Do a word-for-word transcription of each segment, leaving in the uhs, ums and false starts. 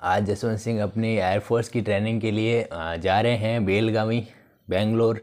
आज जसवंत सिंह अपनी एयरफोर्स की ट्रेनिंग के लिए अ, जा रहे हैं बेलगावी बेंगलोर।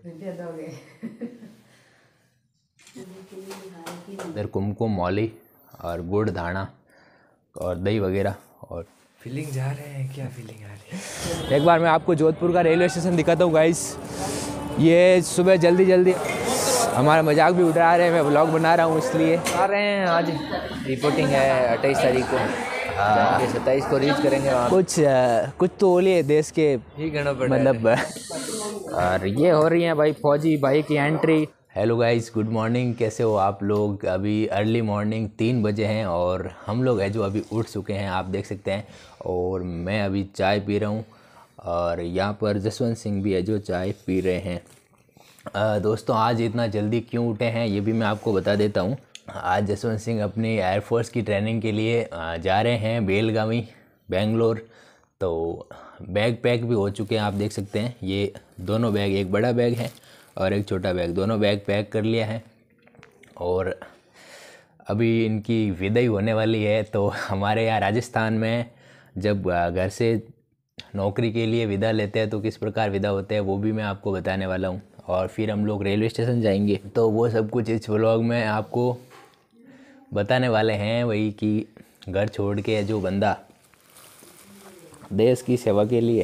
इधर कुमकुम मौली और गुड़ धाना और दही वगैरह और फीलिंग जा रहे हैं। क्या फीलिंग आ रही है? एक बार मैं आपको जोधपुर का रेलवे स्टेशन दिखाता हूँ गाइस। ये सुबह जल्दी जल्दी हमारा मजाक भी उड़ा रहे हैं, मैं व्लॉग बना रहा हूँ इसलिए आ रहे हैं। आज रिपोर्टिंग है अट्ठाईस तारीख को, सत्ताईस को रीच करेंगे वहाँ। कुछ अ, कुछ तो बोलिए देश के ही करना पड़ रहा है। मतलब और ये हो रही है भाई फौजी भाई की entry. Hello guys, good morning, कैसे हो आप लोग? अभी अर्ली मॉर्निंग तीन बजे हैं और हम लोग है जो अभी उठ चुके हैं, आप देख सकते हैं। और मैं अभी चाय पी रहा हूँ और यहाँ पर जसवंत सिंह भी है जो चाय पी रहे हैं। आ, दोस्तों आज इतना जल्दी क्यों उठे हैं ये भी मैं आपको बता देता हूँ। आज जसवंत सिंह अपनी एयरफोर्स की ट्रेनिंग के लिए आ, जा रहे हैं बेलगावी बेंगलोर। तो बैग पैक भी हो चुके हैं, आप देख सकते हैं। ये दोनों बैग, एक बड़ा बैग है और एक छोटा बैग, दोनों बैग पैक कर लिया है और अभी इनकी विदाई होने वाली है। तो हमारे यहाँ राजस्थान में जब घर से नौकरी के लिए विदा लेते हैं तो किस प्रकार विदा होते हैं वो भी मैं आपको बताने वाला हूँ। और फिर हम लोग रेलवे स्टेशन जाएंगे तो वो सब कुछ इस व्लॉग में आपको बताने वाले हैं। वही कि घर छोड़ के जो बंदा देश की सेवा के लिए,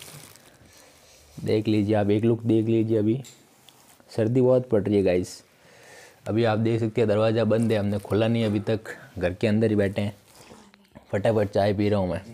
देख लीजिए आप, एक लुक देख लीजिए। अभी सर्दी बहुत पड़ रही है गाइस। अभी आप देख सकते हैं दरवाज़ा बंद है, हमने खोला नहीं अभी तक, घर के अंदर ही बैठे हैं। फटाफट चाय पी रहा हूँ मैं।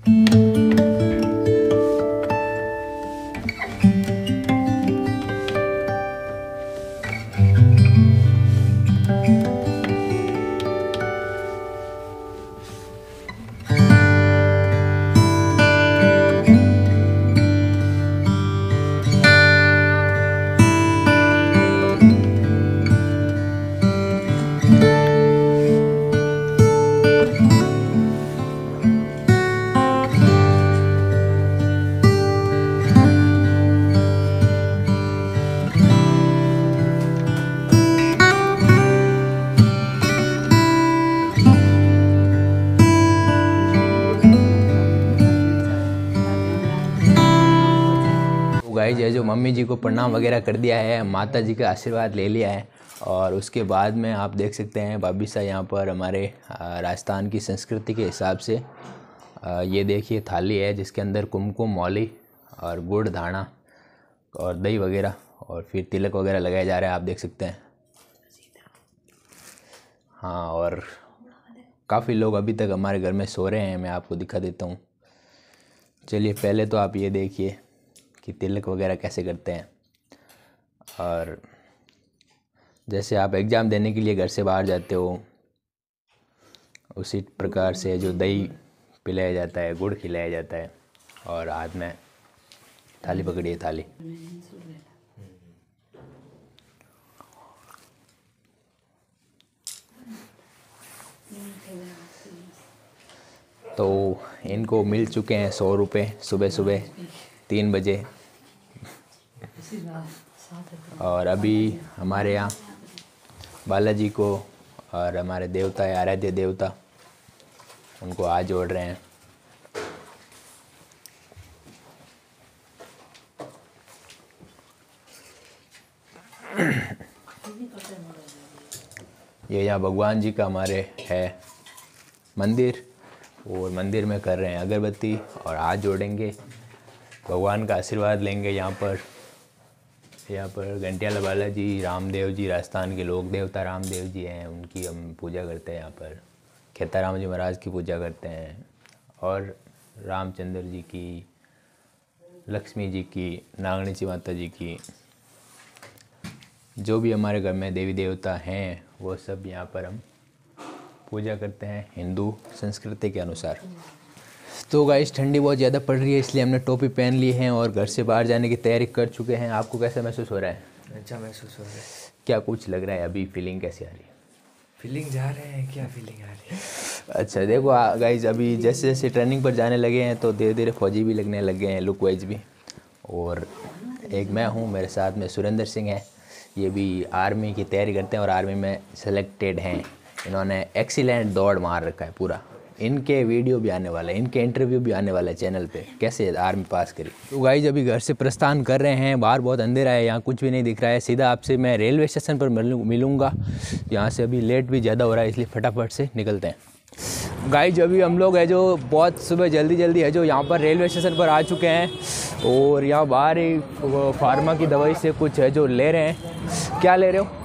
गाइस ये जो मम्मी जी को प्रणाम वगैरह कर दिया है, माता जी का आशीर्वाद ले लिया है और उसके बाद में आप देख सकते हैं भाभी साहब यहाँ पर हमारे राजस्थान की संस्कृति के हिसाब से ये देखिए थाली है जिसके अंदर कुमकुम मौली और गुड़ धाना और दही वगैरह और फिर तिलक वगैरह लगाया जा रहा है, आप देख सकते हैं। हाँ, और काफ़ी लोग अभी तक हमारे घर में सो रहे हैं, मैं आपको दिखा देता हूँ। चलिए पहले तो आप ये देखिए कि तिलक वगैरह कैसे करते हैं। और जैसे आप एग्ज़ाम देने के लिए घर से बाहर जाते हो उसी प्रकार से जो दही पिलाया जाता है, गुड़ खिलाया जाता है और हाथ में थाली पकड़िए, थाली। तो इनको मिल चुके हैं सौ रुपये सुबह सुबह तीन बजे। और अभी हमारे यहाँ बालाजी को और हमारे देवता है, आराध्य देवता, उनको हाथ जोड़ रहे हैं। ये यहाँ भगवान जी का हमारे है मंदिर और मंदिर में कर रहे हैं अगरबत्ती और हाथ जोड़ेंगे, भगवान का आशीर्वाद लेंगे। यहाँ पर यहाँ पर घंटियाला बालाजी, रामदेव जी, राजस्थान के लोक देवता रामदेव जी हैं, उनकी हम पूजा करते हैं। यहाँ पर खेताराम जी महाराज की पूजा करते हैं और रामचंद्र जी की, लक्ष्मी जी की, नागणी जी माता जी की, जो भी हमारे घर में देवी देवता हैं वो सब यहाँ पर हम पूजा करते हैं हिंदू संस्कृति के अनुसार। तो गाइस ठंडी बहुत ज़्यादा पड़ रही है इसलिए हमने टोपी पहन ली है और घर से बाहर जाने की तैयारी कर चुके हैं। आपको कैसा महसूस हो रहा है? अच्छा महसूस हो रहा है। क्या कुछ लग रहा है अभी? फीलिंग कैसी आ रही है? फीलिंग जा रहे हैं। क्या फीलिंग आ रही है? अच्छा देखो गाइस, अभी जैसे जैसे ट्रेनिंग पर जाने लगे हैं तो धीरे धीरे फौजी भी लगने लग गए हैं, लुक वाइज भी। और एक मैं हूँ, मेरे साथ में सुरेंद्र सिंह है, ये भी आर्मी की तैयारी करते हैं और आर्मी में सेलेक्टेड हैं। इन्होंने एक्सीलेंट दौड़ मार रखा है पूरा, इनके वीडियो भी आने वाला है, इनके इंटरव्यू भी आने वाला है चैनल पे, कैसे आर्मी पास करी। तो गाइस अभी घर से प्रस्थान कर रहे हैं, बाहर बहुत अंधेरा है, यहाँ कुछ भी नहीं दिख रहा है। सीधा आपसे मैं रेलवे स्टेशन पर मिलूँगा, यहाँ से अभी लेट भी ज़्यादा हो रहा है, इसलिए फटाफट से निकलते हैं। गाइस अभी हम लोग है जो बहुत सुबह जल्दी जल्दी है जो यहाँ पर रेलवे स्टेशन पर आ चुके हैं, और यहाँ बाहर ही फार्मा की दवाई से कुछ है जो ले रहे हैं। क्या ले रहे हो?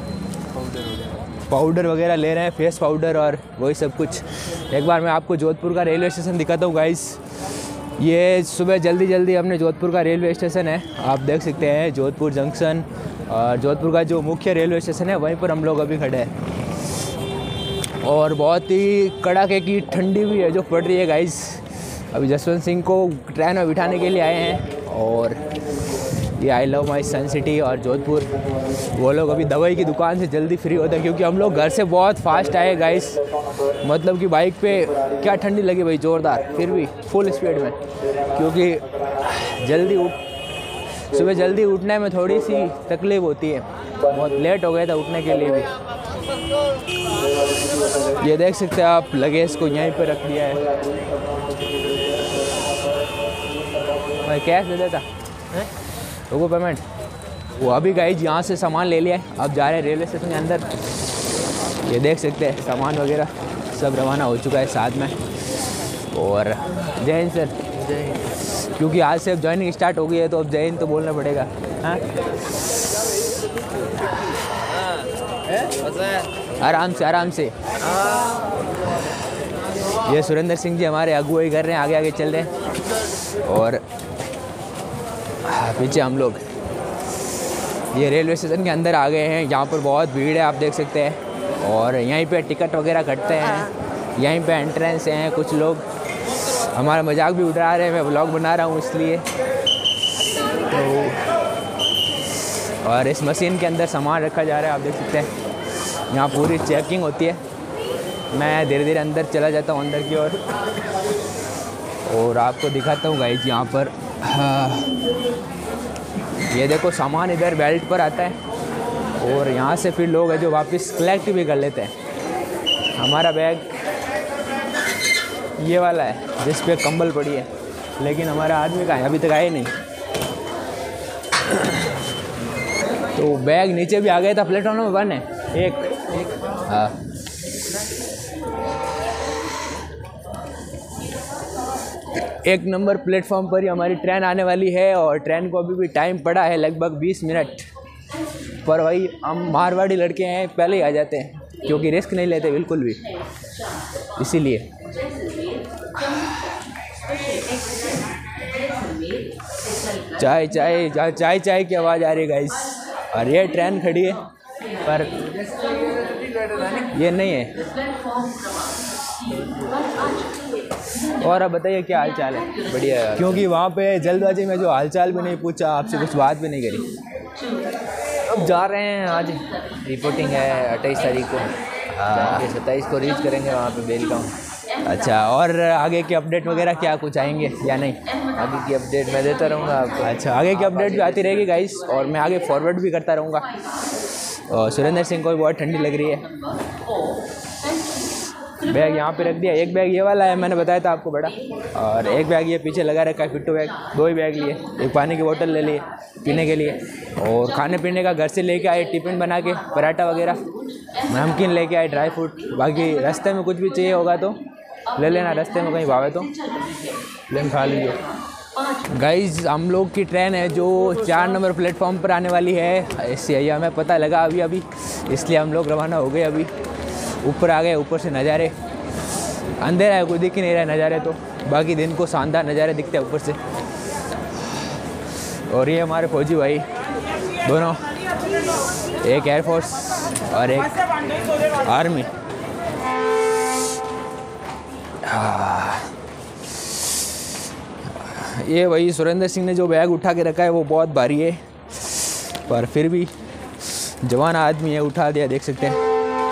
पाउडर वगैरह ले रहे हैं, फेस पाउडर और वही सब कुछ। एक बार मैं आपको जोधपुर का रेलवे स्टेशन दिखाता हूँ गाइस। ये सुबह जल्दी जल्दी अपने जोधपुर का रेलवे स्टेशन है, आप देख सकते हैं जोधपुर जंक्शन। और जोधपुर का जो मुख्य रेलवे स्टेशन है वहीं पर हम लोग अभी खड़े हैं, और बहुत ही कड़ाके की ठंडी भी है जो पड़ रही है गाइस। अभी जसवंत सिंह को ट्रेन में बिठाने के लिए आए हैं, और ये I love my sun city और जोधपुर, वो लोग अभी दवाई की दुकान से जल्दी फ्री होते हैं, क्योंकि हम लोग घर से बहुत फास्ट आए गाइस। मतलब कि बाइक पे क्या ठंडी लगी भाई, ज़ोरदार, फिर भी फुल स्पीड में, क्योंकि जल्दी उठ सुबह जल्दी उठने में थोड़ी सी तकलीफ़ होती है। बहुत लेट हो गया था उठने के लिए भी। ये देख सकते हैं आप, लगेज को यहीं पे रख दिया है। मैं कैश दे देता है लोगों पेमेंट। वो अभी गाइज यहाँ से सामान ले लिया है, अब जा रहे हैं रेलवे स्टेशन के अंदर। ये देख सकते हैं सामान वगैरह सब रवाना हो चुका है साथ में। और जय हिंद सर। जय हिंद। क्योंकि आज से अब ज्वाइनिंग स्टार्ट हो गई है तो अब जय हिंद तो बोलना पड़ेगा। हाँ आराम से आराम से। ये सुरेंद्र सिंह जी हमारे अगुवाई कर रहे हैं, आगे आगे चल रहे हैं, और पीछे हम लोग ये रेलवे स्टेशन के अंदर आ गए हैं। यहाँ पर बहुत भीड़ है, आप देख सकते हैं, और यहीं पे टिकट वगैरह कटते हैं, यहीं पे एंट्रेंस हैं। कुछ लोग हमारा मजाक भी उड़ा रहे हैं, मैं व्लॉग बना रहा हूँ इसलिए। तो और इस मशीन के अंदर सामान रखा जा रहा है, आप देख सकते हैं। यहाँ पूरी चेकिंग होती है। मैं धीरे धीरे अंदर चला जाता हूँ अंदर की ओर, और, और आपको दिखाता हूँ गाइस यहाँ पर। हाँ, ये देखो सामान इधर बेल्ट पर आता है, और यहाँ से फिर लोग हैं जो वापस कलेक्ट भी कर लेते हैं। हमारा बैग ये वाला है जिस पे कंबल पड़ी है, लेकिन हमारा आदमी का है, अभी तक आए नहीं। तो बैग नीचे भी आ गया था, प्लेटफॉर्म नंबर वन है एक, एक हाँ। एक नंबर प्लेटफॉर्म पर ही हमारी ट्रेन आने वाली है, और ट्रेन को अभी भी टाइम पड़ा है लगभग बीस मिनट। पर वही हम मारवाड़ी लड़के हैं, पहले ही आ जाते हैं, क्योंकि रिस्क नहीं लेते बिल्कुल भी, इसीलिए। चाय चाय चाय चाय की आवाज़ आ रही है गाइस, और ये ट्रेन खड़ी है, पर ये नहीं है। और अब बताइए क्या हाल चाल है? बढ़िया यार। क्योंकि वहाँ पे जल्दबाजी में जो हाल चाल भी नहीं पूछा, आपसे कुछ बात भी नहीं करी। अब जा रहे हैं, आज रिपोर्टिंग है अट्ठाईस तारीख को, सत्ताईस को रीच करेंगे वहाँ पे बेलगांव। अच्छा, और आगे के अपडेट वगैरह क्या कुछ आएंगे या नहीं? आगे की अपडेट मैं देता रहूँगा आपको। अच्छा, आगे की अपडेट भी आती रहेगी गाइस, और मैं आगे फॉरवर्ड भी करता रहूँगा। और सुरेंद्र सिंह को भी बहुत ठंडी लग रही है। बैग यहाँ पे रख दिया, एक बैग ये वाला है, मैंने बताया था आपको बड़ा, और एक बैग ये पीछे लगा रखा है पिट्टू बैग। दो ही बैग लिए, एक पानी की बोतल ले लिए पीने के लिए, और खाने पीने का घर से लेके आए टिफ़िन बना के, पराठा वगैरह, नमकीन लेके आए, ड्राई फ्रूट। बाकी रास्ते में कुछ भी चाहिए होगा तो ले लेना, रास्ते में कहीं भावे तो लेन खा लीजिए। गाइज हम लोग की ट्रेन है जो चार नंबर प्लेटफॉर्म पर आने वाली है, ऐसे हमें पता लगा अभी अभी, इसलिए हम लोग रवाना हो गए। अभी ऊपर आ गए, ऊपर से नज़ारे, अंधेरा है कोई दिख ही नहीं रहा है नज़ारे, तो बाकी दिन को शानदार नज़ारे दिखते हैं ऊपर से। और ये हमारे फौजी भाई दोनों, एक एयरफोर्स और एक आर्मी। ये वही सुरेंद्र सिंह ने जो बैग उठा के रखा है वो बहुत भारी है, पर फिर भी जवान आदमी है, उठा दिया, देख सकते हैं।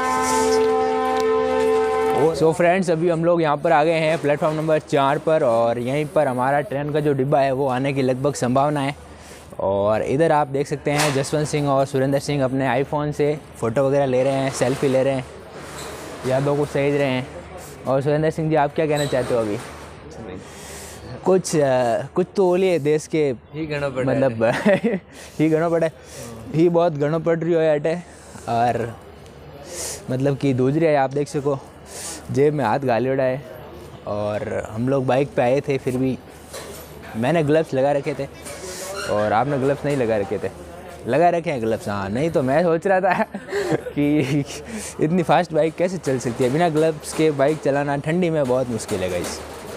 सो फ्रेंड्स, अभी हम लोग यहाँ पर आ गए हैं प्लेटफॉर्म नंबर चार पर, और यहीं पर हमारा ट्रेन का जो डिब्बा है वो आने की लगभग संभावना है। और इधर आप देख सकते हैं जसवंत सिंह और सुरेंद्र सिंह अपने आईफोन से फ़ोटो वगैरह ले रहे हैं, सेल्फी ले रहे हैं, यादों को सहेज रहे हैं। और सुरेंद्र सिंह जी, आप क्या कहना चाहते हो अभी? कुछ आ, कुछ तो बोलिए देश के ही घणो पड़े मतलब ही घणो पड़े ही बहुत घणो पड़ रही है अटे और मतलब कि दूसरी है, आप देख सको जेब में हाथ गालियोड़ा है। और हम लोग बाइक पे आए थे, फिर भी मैंने ग्लव्स लगा रखे थे और आपने ग्लव्स नहीं लगा रखे थे। लगा रखे हैं ग्लव्स, हाँ, नहीं तो मैं सोच रहा था कि इतनी फास्ट बाइक कैसे चल सकती है बिना ग्लव्स के। बाइक चलाना ठंडी में बहुत मुश्किल है गाइस।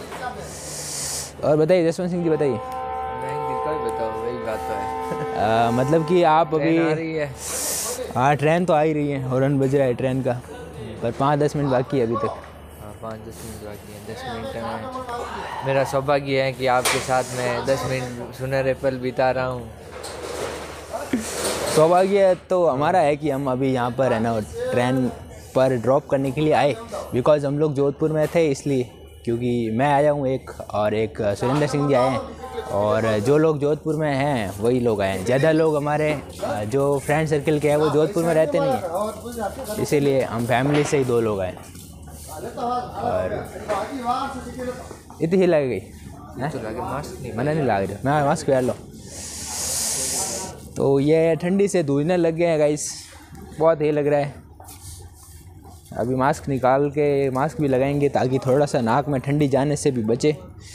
और बताइए जसवंत सिंह जी, बताइए। बताओ, वही बात तो है। आ, मतलब कि आप अभी आ रही है। हाँ, ट्रेन तो आ ही रही है, हॉर्न बज रहा है ट्रेन का, पर पाँच दस मिनट बाकी है अभी तक। हाँ, पाँच दस मिनट बाकी है। दस मिनट में मेरा सौभाग्य है कि आपके साथ मैं दस मिनट सुनहरे पल बिता रहा हूँ। सौभाग्य तो हमारा है कि हम अभी यहाँ पर है ना ट्रेन पर ड्रॉप करने के लिए आए, बिकॉज हम लोग जोधपुर में थे इसलिए, क्योंकि मैं आया हूँ एक और एक सुरेंद्र सिंह जी आए हैं, और जो लोग जोधपुर में हैं वही लोग आए हैं। ज़्यादा लोग हमारे जो फ्रेंड सर्कल के हैं वो जोधपुर में रहते नहीं हैं, इसीलिए हम फैमिली से ही दो लोग आए। और इतनी ही लग गई मैंने नहीं लग रहा, मैं मास्क पहन लो। तो ये ठंडी से दूजने लग गए हैं गाइस, बहुत ही लग रहा है। अभी मास्क निकाल के मास्क भी लगाएंगे ताकि थोड़ा सा नाक में ठंडी जाने से भी बचे।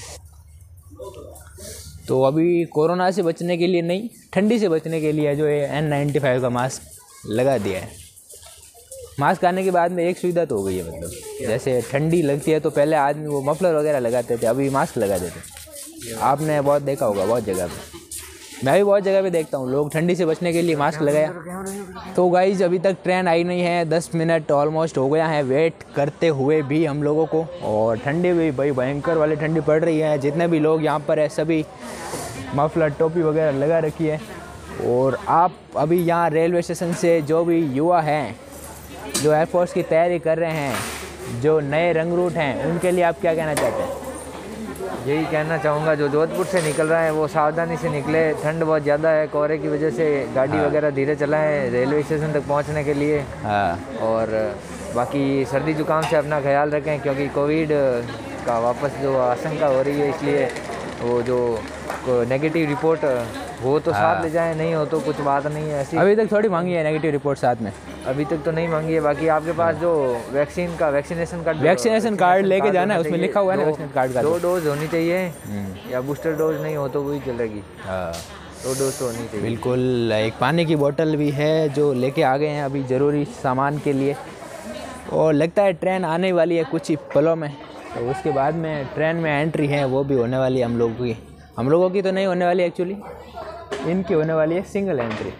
तो अभी कोरोना से बचने के लिए नहीं, ठंडी से बचने के लिए जो है एन नाइन्टी फाइव का मास्क लगा दिया है। मास्क आने के बाद में एक सुविधा तो हो गई है, मतलब जैसे ठंडी लगती है तो पहले आदमी वो मफलर वगैरह लगाते थे, अभी मास्क लगा देते। आपने बहुत देखा होगा बहुत जगह पे, मैं भी बहुत जगह पे देखता हूँ लोग ठंडी से बचने के लिए मास्क लगाया। तो गाइज अभी तक ट्रेन आई नहीं है, दस मिनट ऑलमोस्ट हो गया है वेट करते हुए भी हम लोगों को। और ठंडी भी भाई भयंकर वाली ठंडी पड़ रही है। जितने भी लोग यहाँ पर है सभी मफलर टोपी वगैरह लगा रखी है। और आप अभी यहाँ रेलवे स्टेशन से जो भी युवा हैं जो एयरफोर्स की तैयारी कर रहे हैं, जो नए रंग रूट हैं, उनके लिए आप क्या कहना चाहते हैं? यही कहना चाहूँगा, जो जोधपुर से निकल रहा है वो सावधानी से निकले। ठंड बहुत ज़्यादा है, कोहरे की वजह से गाड़ी हाँ। वगैरह धीरे चलाएं रेलवे स्टेशन तक पहुँचने के लिए। हाँ। और बाकी सर्दी जुकाम से अपना ख्याल रखें, क्योंकि कोविड का वापस जो आशंका हो रही है, इसलिए वो जो नेगेटिव रिपोर्ट हो तो हाँ। साथ ले जाएं, नहीं हो तो कुछ बात नहीं है ऐसी। अभी तक थोड़ी मांगी है नेगेटिव रिपोर्ट साथ में, अभी तक तो नहीं मांगी है। बाकी आपके पास जो वैक्सीन का वैक्सीनेशन कार्ड वैक्सीनेशन कार्ड लेके जाना है, उसमें लिखा हुआ है ना दो- वैक्सीनेशन कार्ड का। दो डोज होनी चाहिए, या बूस्टर डोज नहीं हो तो वही चलेगी। हाँ, दो डोज तो होनी चाहिए। बिल्कुल। एक पानी की बोतल भी है जो लेके आ गए हैं अभी ज़रूरी सामान के लिए। और लगता है ट्रेन आने वाली है कुछ ही पलों में, तो उसके बाद में ट्रेन में एंट्री है वो भी होने वाली है हम लोगों की। हम लोगों की तो नहीं होने वाली एक्चुअली, इनकी होने वाली है सिंगल एंट्री।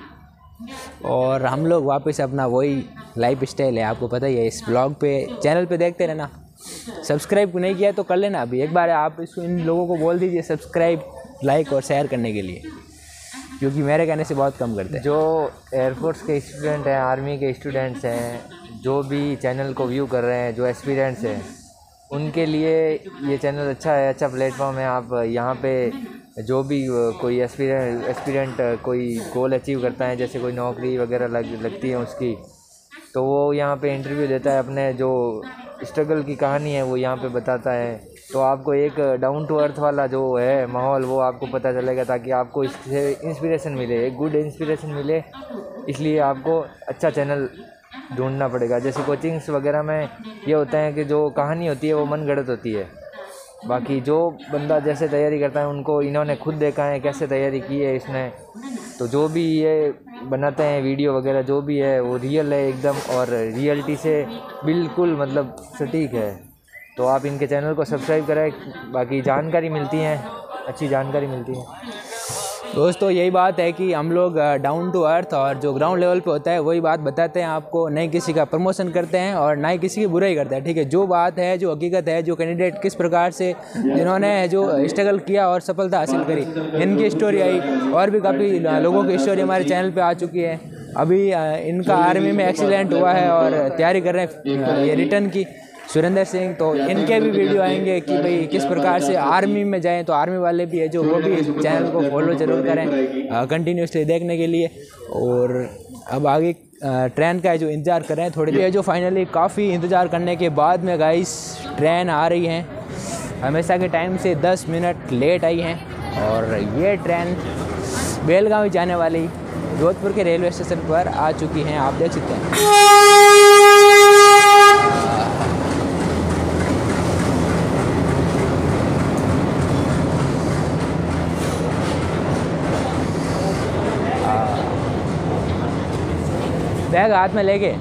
और हम लोग वापस अपना वही लाइफ स्टाइल है, आपको पता ही है। इस ब्लॉग पे चैनल पे देखते रहना, सब्सक्राइब नहीं किया तो कर लेना अभी एक बार। आप इसको इन लोगों को बोल दीजिए सब्सक्राइब, लाइक और शेयर करने के लिए, क्योंकि मेरे कहने से बहुत कम करते हैं। जो एयरफोर्स के स्टूडेंट हैं, आर्मी के स्टूडेंट्स हैं, जो भी चैनल को व्यू कर रहे हैं, जो एस्पिरेंट्स हैं, उनके लिए ये चैनल अच्छा है, अच्छा प्लेटफॉर्म है। आप यहाँ पे जो भी कोई एस्पिरेंट एस्पिरेंट कोई गोल अचीव करता है, जैसे कोई नौकरी वगैरह लग लगती है उसकी, तो वो यहाँ पे इंटरव्यू देता है, अपने जो स्ट्रगल की कहानी है वो यहाँ पे बताता है। तो आपको एक डाउन टू अर्थ वाला जो है माहौल वो आपको पता चलेगा, ताकि आपको इससे इंस्पिरेशन मिले, एक गुड इंस्पिरेशन मिले। इसलिए आपको अच्छा चैनल ढूंढना पड़ेगा। जैसे कोचिंग्स वगैरह में ये होता है कि जो कहानी होती है वो मन गढ़ंत होती है, बाकी जो बंदा जैसे तैयारी करता है उनको इन्होंने खुद देखा है कैसे तैयारी की है इसने। तो जो भी ये बनाते हैं वीडियो वगैरह जो भी है वो रियल है एकदम, और रियलिटी से बिल्कुल मतलब सटीक है। तो आप इनके चैनल को सब्सक्राइब करें, बाकी जानकारी मिलती है, अच्छी जानकारी मिलती है। दोस्तों यही बात है कि हम लोग डाउन टू अर्थ और जो ग्राउंड लेवल पे होता है वही बात बताते हैं आपको, नहीं किसी का प्रमोशन करते हैं और ना ही किसी की बुराई करते हैं, ठीक है। जो बात है, जो हकीकत है, जो कैंडिडेट किस प्रकार से जिन्होंने जो स्ट्रगल किया और सफलता हासिल करी, इनकी स्टोरी आई। और भी काफ़ी लोगों की स्टोरी हमारे चैनल पर आ चुकी है। अभी इनका आर्मी में एक्सीडेंट हुआ है और तैयारी कर रहे हैं ये रिटर्न की, सुरेंद्र सिंह। तो इनके भी वीडियो आएंगे कि भाई किस प्रकार से आर्मी में जाएं, तो आर्मी वाले भी है जो वो भी चैनल को फॉलो जरूर करें कंटिन्यूसली देखने के लिए। और अब आगे ट्रेन का जो इंतज़ार कर रहे हैं थोड़ी देर। जो फाइनली काफ़ी इंतज़ार करने के बाद में गाइस ट्रेन आ रही है। हमेशा के टाइम से दस मिनट लेट आई हैं और ये ट्रेन बेलगावी जाने वाली जोधपुर के रेलवे स्टेशन पर आ चुकी हैं, आप देख सकते हैं। बैग हाथ में लेके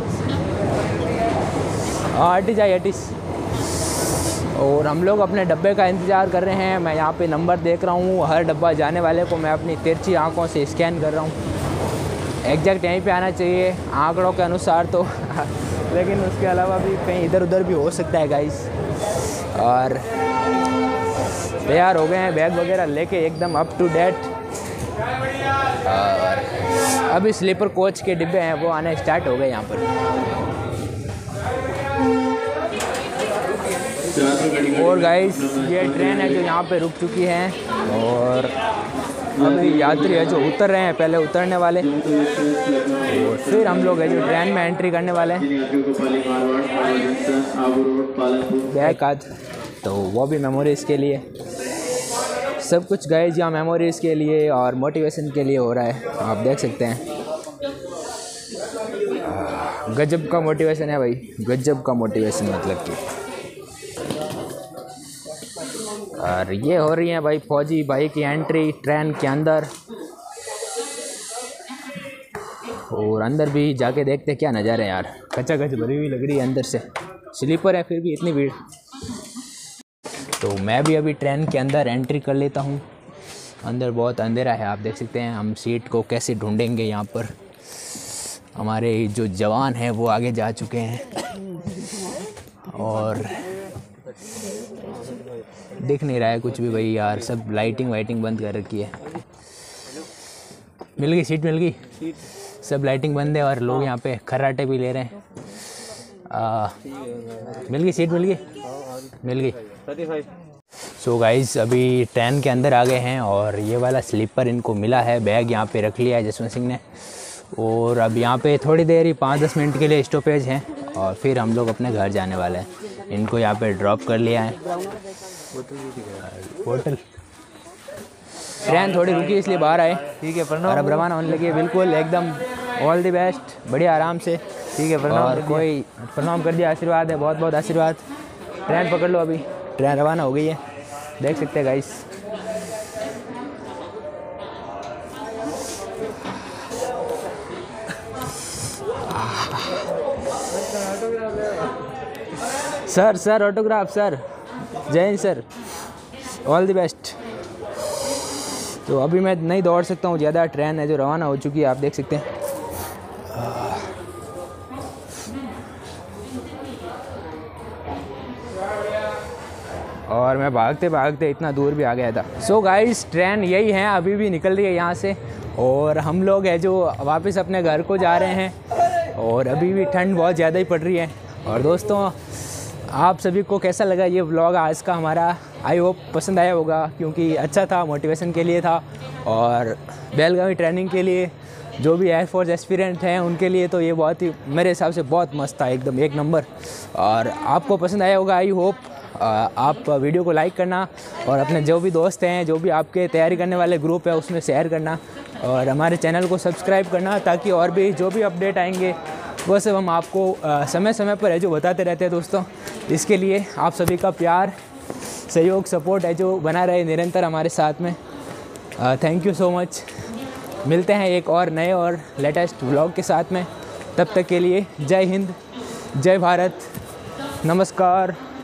हाँ हटी जाए हटिस। और हम लोग अपने डब्बे का इंतज़ार कर रहे हैं। मैं यहाँ पे नंबर देख रहा हूँ, हर डब्बा जाने वाले को मैं अपनी तिरछी आंखों से स्कैन कर रहा हूँ। एग्जैक्ट यहीं पे आना चाहिए आंकड़ों के अनुसार तो लेकिन उसके अलावा भी कहीं इधर उधर भी हो सकता है गाइस। और तैयार हो गए हैं बैग वगैरह लेके एकदम अप टू डेट। और अभी स्लीपर कोच के डिब्बे हैं वो आने स्टार्ट हो गए यहाँ पर। और गाइस ये ट्रेन है जो यहाँ पे रुक चुकी है और अभी यात्री है जो उतर रहे हैं, पहले उतरने वाले और फिर हम लोग है जो ट्रेन में एंट्री करने वाले हैं। बैग आज तो वो भी मेमोरीज़ के लिए, सब कुछ गाइस यहाँ मेमोरीज़ के लिए और मोटिवेशन के लिए हो रहा है, आप देख सकते हैं। गजब का मोटिवेशन है भाई, गजब का मोटिवेशन मतलब कि। और ये हो रही है भाई फौजी भाई की एंट्री ट्रेन के अंदर। और अंदर भी जाके देखते क्या नज़ारे हैं यार, कच्चा कच भरी हुई लग रही है अंदर से। स्लीपर है फिर भी इतनी भीड़। तो मैं भी अभी ट्रेन के अंदर एंट्री कर लेता हूँ। अंदर बहुत अंधेरा है, आप देख सकते हैं। हम सीट को कैसे ढूंढेंगे, यहाँ पर हमारे जो जवान हैं वो आगे जा चुके हैं और दिख नहीं रहा है कुछ भी भाई यार, सब लाइटिंग वाइटिंग बंद कर रखी है। मिल गई सीट, मिल गई, सब लाइटिंग बंद है और लोग यहाँ पे खर्राटे भी ले रहे हैं। आ, मिल गई सीट, मिल गई मिल गई सो गाइस अभी ट्रेन के अंदर आ गए हैं और ये वाला स्लीपर इनको मिला है। बैग यहाँ पे रख लिया है जसवंत सिंह ने। और अब यहाँ पे थोड़ी देर ही पाँच दस मिनट के लिए स्टॉपेज है और फिर हम लोग अपने घर जाने वाले हैं। इनको यहाँ पे ड्रॉप कर लिया है। होटल ट्रेन थोड़ी रुकी इसलिए बाहर आए, ठीक है। प्रणाम। और अब रवाना होने लगी है, बिल्कुल एकदम ऑल द बेस्ट, बढ़िया आराम से, ठीक है। प्रणाम। और कोई प्रणाम कर दिया, आशीर्वाद है, बहुत बहुत आशीर्वाद। ट्रेन पकड़ लो, अभी ट्रेन रवाना हो गई है, देख सकते हैं guys. Sir sir autograph sir, जय हिंद सर, ऑल द बेस्ट। तो अभी मैं नहीं दौड़ सकता हूँ ज़्यादा, ट्रेन है जो रवाना हो चुकी है, आप देख सकते हैं। और मैं भागते भागते इतना दूर भी आ गया था। सो so गाइस ट्रेन यही है, अभी भी निकल रही है यहाँ से और हम लोग है जो वापस अपने घर को जा रहे हैं। और अभी भी ठंड बहुत ज़्यादा ही पड़ रही है। और दोस्तों आप सभी को कैसा लगा ये व्लॉग आज का हमारा, आई होप पसंद आया होगा, क्योंकि अच्छा था, मोटिवेशन के लिए था और बेलगावी ट्रेनिंग के लिए जो भी एयरफोर्स एस्पिरेंट हैं उनके लिए तो ये बहुत ही मेरे हिसाब से बहुत मस्त था, एकदम एक नंबर। और आपको पसंद आया होगा, आई होप। आप वीडियो को लाइक करना और अपने जो भी दोस्त हैं, जो भी आपके तैयारी करने वाले ग्रुप है उसमें शेयर करना और हमारे चैनल को सब्सक्राइब करना, ताकि और भी जो भी अपडेट आएंगे वो सब हम आपको समय समय पर है जो बताते रहते हैं दोस्तों। इसके लिए आप सभी का प्यार, सहयोग, सपोर्ट है जो बना रहे निरंतर हमारे साथ में। Thank you so much. मिलते हैं एक और नए और लेटेस्ट व्लॉग के साथ में, तब तक के लिए जय हिंद, जय भारत, नमस्कार।